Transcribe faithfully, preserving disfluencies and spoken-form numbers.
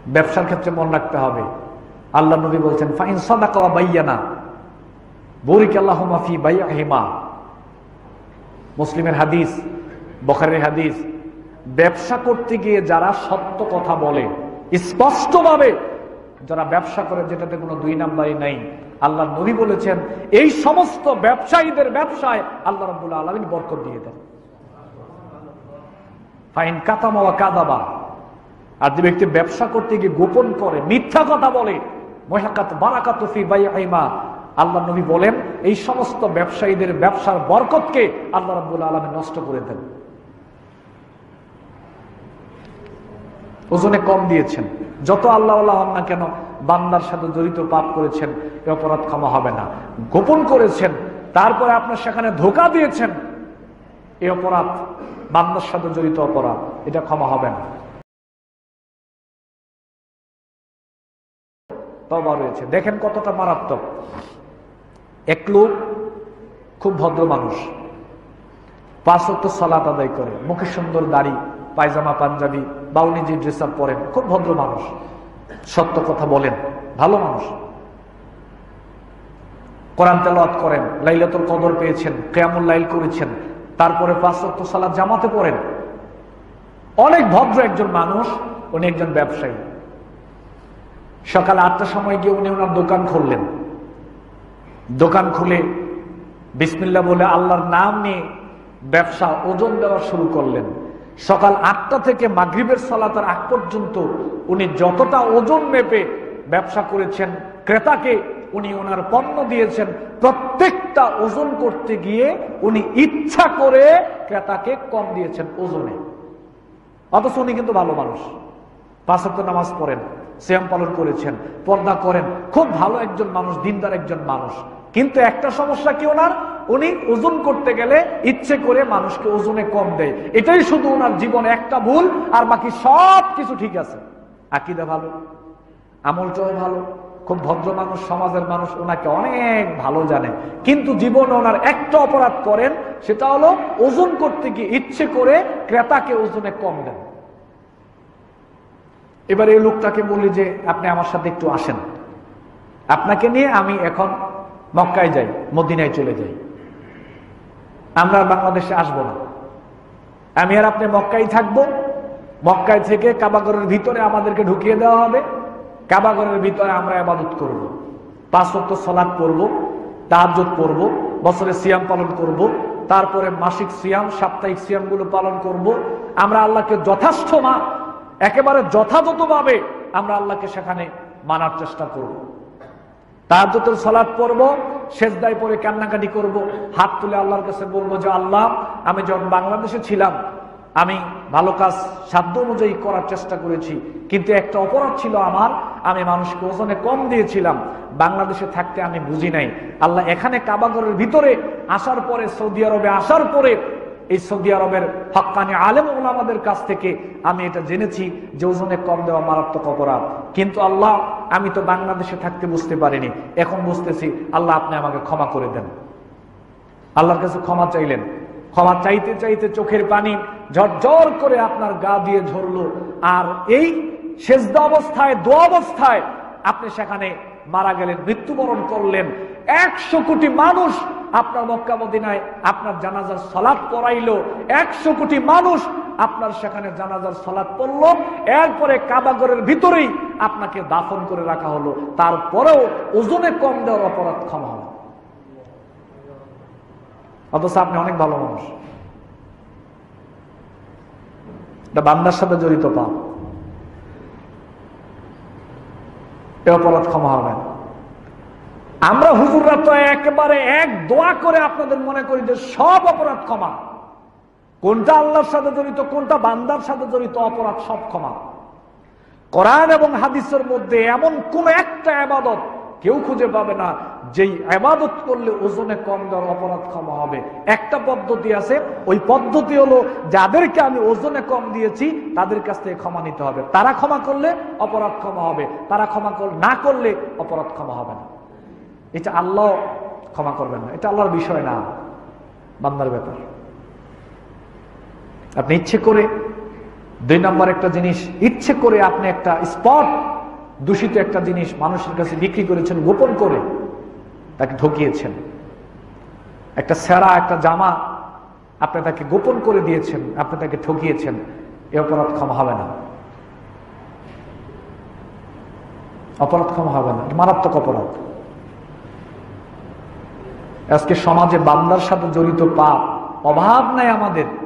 ব্যবসার ক্ষেত্রে মনে রাখতে হবে, আল্লাহ নবী বলছেন ফাইন সাদাকা ওয়া বায়্যানা বুরিকাল্লাহু মা ফি বাইইহিমা। মুসলিমের হাদিস, বুখারীর হাদিস। ব্যবসা করতে গিয়ে যারা সত্য কথা বলে, স্পষ্টভাবে যারা ব্যবসা করে, যেটাতে কোনো দুই নাম্বারই নাই, আল্লাহ নবী বলেছেন এই সমস্ত ব্যবসায়ীদের ব্যবসায় আল্লাহ রাব্বুল আলামিন বরকত দিয়ে দেন। ফাইন কাতামা ওয়া কাযাবা, আর যে ব্যক্তি ব্যবসা করতে গিয়ে গোপন করে, মিথ্যা কথা বলে, মুহাক্কাত বারাকাতু ফি বাইইহিমা, আল্লাহ নবী বলেন এই সমস্ত ব্যবসায়ীদের ব্যবসার বরকতকে আল্লাহ রাব্বুল আলামিন নষ্ট করে দেন। ওজনে কম দিয়েছেন, যত আল্লাহ আল্লাহ হন না কেন, বান্দার সাথে জড়িত পাপ করেছেন, এ অপরাধ ক্ষমা হবে না। গোপন করেছেন, তারপরে আপনার সেখানে ধোঁকা দিয়েছেন, এ অপরাধ, বান্দার সাথে জড়িত অপরাধ, এটা ক্ষমা হবে না। তওবা রয়েছে, দেখেন কতটা মারাত্মক। এক লোক খুব ভদ্র মানুষ, পাঁচ ওয়াক্ত সালাত আদায় করে, মুখে সুন্দর দাড়ি, পায়জামা পাঞ্জাবি বা উনি যে ড্রেস আপ পরেন, খুব ভদ্র মানুষ, সত্য কথা বলেন, ভালো মানুষ, কোরআন তেলাওয়াত করেন, লাইলাতুল কদর পেয়েছেন, কিয়ামুল লাইল করেছেন, তারপরে পাঁচ ওয়াক্ত সালাত জামাতে পড়েন, অনেক ভদ্র একজন মানুষ। উনি একজন ব্যবসায়ী। সকাল আটটার সময় গিয়ে উনি ওনার দোকান খুললেন। দোকান খুলে বিসমিল্লাহ বলে আল্লাহর নাম নিয়ে ব্যবসা ওজন দেওয়া শুরু করলেন। সকাল আটটা থেকে মাগরিবের সালাতের আগ পর্যন্ত উনি যতটা ওজন মেপে ব্যবসা করেছেন, ক্রেতাকে উনি ওনার পণ্য দিয়েছেন, প্রত্যেকটা ওজন করতে গিয়ে উনি ইচ্ছা করে ক্রেতাকে কম দিয়েছেন ওজনে। অথচ উনি কিন্তু ভালো মানুষ, পাঁচ ওয়াক্ত নামাজ পড়েন, সিয়াম পালন করেছেন, পর্দা করেন, খুব ভালো একজন মানুষ, দিনদার একজন মানুষ। কিন্তু একটা সমস্যা কি ওনার, উনি ওজন করতে গেলে ইচ্ছে করে মানুষকে ওজনে কম দেয়। এটাই শুধু ওনার জীবনে একটা ভুল, আর বাকি সব কিছু ঠিক আছে। আকীদা ভালো, আমলটাও ভালো, খুব ভদ্র মানুষ, সমাজের মানুষ, ওনাকে অনেক ভালো জানে। কিন্তু জীবনে ওনার একটা অপরাধ করেন, সেটা হলো ওজন করতে গিয়ে ইচ্ছে করে ক্রেতাকে ওজনে কম দেন। এবার এই লোকটাকে বলি যে আপনি আমার সাথে একটু আসেন, আপনাকে নিয়ে আমি এখন মক্কায় যাই, মদিনায় চলে যাই, আমরা বাংলাদেশে আসবো না, আমি আর আপনি মক্কায় থাকবো। মক্কায় থেকে কাবাগরের ভিতরে আমাদেরকে ঢুকিয়ে দেওয়া হবে, কাবাগরের ভিতরে আমরা ইবাদত করব, পাঁচ ওয়াক্ত সালাত পড়ব, তাহাজ্জুদ পড়ব, বছরে সিয়াম পালন করব, তারপরে মাসিক সিয়াম, সাপ্তাহিক সিয়াম গুলো পালন করব। আমরা আল্লাহকে যথার্থ মা একেবারে যথাযথভাবে আমরা আল্লাহকে সেখানে মানার চেষ্টা করব। তাহাজ্জুদের সালাত পড়ব, সেজদায় পড়ে কান্নাকাটি করব, হাত তুলে আল্লাহর কাছে বলবো যে আল্লাহ, আমি যখন বাংলাদেশে ছিলাম আমি ভালো কাজ সাধ্য অনুযায়ী করার চেষ্টা করেছি, কিন্তু একটা অপরাধ ছিল আমার, আমি মানুষকে ওজনে কম দিয়েছিলাম। বাংলাদেশে থাকতে আমি বুঝি নাই। আল্লাহ, এখানে কাবাগরের ভিতরে আসার পরে, সৌদি আরবে আসার পরে, এই সৌদি আরবের হক্কানি আলেম ওলামাদের কাছ থেকে আমি এটা জেনেছি যে ওজনে কম দেওয়া মারাত্মক অপরাধ। কিন্তু আল্লাহ, আমি তো বাংলাদেশে থাকতে বুঝতে পারিনি, এখন বুঝতেছি, আল্লাহ আপনি আমাকে ক্ষমা করে দেন। আল্লাহর কাছে ক্ষমা চাইলেন। ক্ষমা চাইতে চাইতে চোখের পানি ঝরঝর করে আপনার গা দিয়ে ঝরলো। আর এই সেজদা অবস্থায়, দোয়া অবস্থায় আপনি সেখানে মারা গেলেন, মৃত্যুবরণ করলেন। একশো কোটি মানুষ আপনার মক্কা মদিনায় আপনার জানাজার সালাত পড়াইলো, একশো কোটি মানুষ আপনার সেখানে জানাজার সালাত পড়লো, এরপরে কাবাগরের ভিতরেই আপনাকে দাফন করে রাখা হলো। তারপরেও ওজনে কম দেওয়ার অপরাধ ক্ষমা হলো, অথচ আপনি অনেক ভালো মানুষ। এটা বান্দার সাথে জড়িত পাপ, এ অপরাধ ক্ষমা হবে না। আমরা হুজুররা তো একেবারে এক দোয়া করে আপনাদের মনে করি যে সব অপরাধ ক্ষমা, কোনটা আল্লাহর সাথে জড়িত, কোনটা বান্দার সাথে জড়িত, অপরাধ সব ক্ষমা। কোরআন এবং হাদিসের মধ্যে এমন কোন একটা ইবাদত কেউ খুঁজে পাবে না যেই ইবাদত করলে ওজনে কম দেওয়ার অপরাধ ক্ষমা হবে। একটা পদ্ধতি আছে, ওই পদ্ধতি হলো যাদেরকে আমি ওজনে কম দিয়েছি তাদের কাছ থেকে ক্ষমা নিতে হবে। তারা ক্ষমা করলে অপরাধ ক্ষমা হবে, তারা ক্ষমা না করলে অপরাধ ক্ষমা হবে না। এটা আল্লাহ ক্ষমা করবেন না, এটা আল্লাহর বিষয় না, বান্দার ব্যাপার। আপনি ইচ্ছে করে দুই নম্বর একটা জিনিস, ইচ্ছে করে আপনি একটা স্পট দূষিত একটা জিনিস মানুষের কাছে বিক্রি করেছেন, গোপন করে তাকে ঠকিয়েছেন। একটা সেরা একটা জামা আপনি তাকে গোপন করে দিয়েছেন, আপনি তাকে ঠকিয়েছেন, এ অপরাধ ক্ষমা হবে না, অপরাধ ক্ষমা হবে না, মারাত্মক অপরাধ। আজকে সমাজে বান্দার সাথে জড়িত পাপ অভাব নাই আমাদের।